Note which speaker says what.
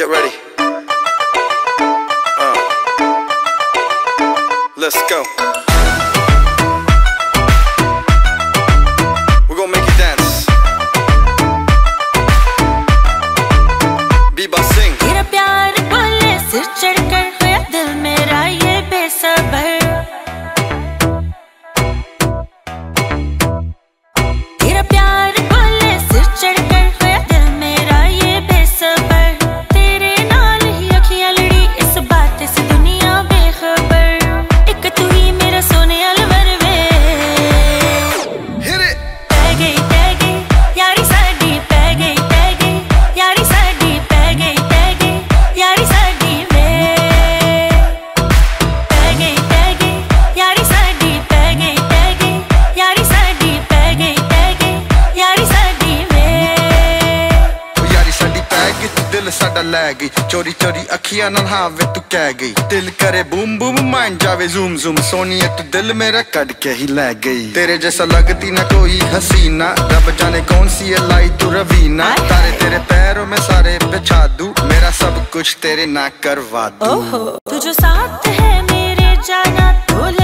Speaker 1: Get ready. Let's go. We're gonna make you dance. Biba sing.
Speaker 2: तेरा प्यार बोले सिर चढ़कर होया दिल मेरा ये बेसबर। तेरा प्यार बोले सिर चढ़कर होया दिल मेरा ये बेसबर। तेरे नाल ही अखियां लड़ी इस बात से दुनिया बेखबर। एक तू ही मेरा सोने अलवर वे।
Speaker 1: Hit it.
Speaker 2: पै गई यारी साडी पै गई यारी साडी पै गई यारी साडी वे। पै गई यारी साडी पै गई यारी साडी पै गई यारी साडी वे।
Speaker 1: यारी साडी पै गई तू दिल साडा लै गई। चोरी चोरी अखियां नाल हाँ वे तू कह गई। दिल करे बूम बूम माइन जावे जूम जूम। सोनिए तू दिल मेरा कट के ही लै गई। तेरे जैसा लगती ना कोई हसीना। रब जाने कौन सी है लाई तू रवीना। तारे तेरे पैरों में सारे बिछा दूं। मेरा सब कुछ तेरे ना करवा दूं।
Speaker 2: तू जो साथ है मेरे जाना तो